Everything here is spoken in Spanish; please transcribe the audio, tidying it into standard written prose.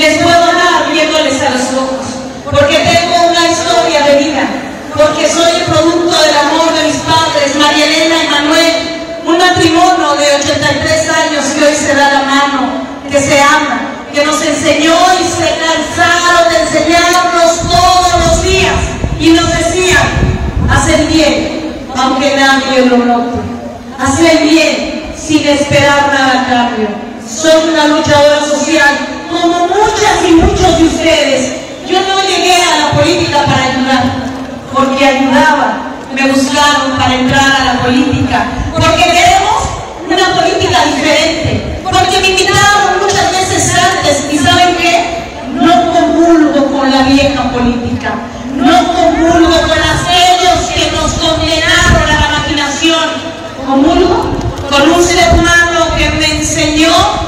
les puedo hablar viéndoles a los ojos, porque tengo una historia de vida, porque soy el producto del amor de mis padres, María Elena y Manuel, un matrimonio de 83 años que hoy se da la mano, que se ama, que nos enseñó y se cansaron de enseñarnos todos los días y nos decían: hacer bien, aunque nadie lo note, hacer bien sin esperar nada a cambio. Soy una luchadora social, como muchas y muchos de ustedes. Yo no llegué a la política para ayudar, porque ayudaba. Me buscaron para entrar a la política, porque queremos una política diferente, porque me invitaron muchas veces antes, y ¿saben qué? No comulgo con la vieja política, no comulgo con aquellos que nos condenaron a la marginación. Comulgo con un ser humano que me enseñó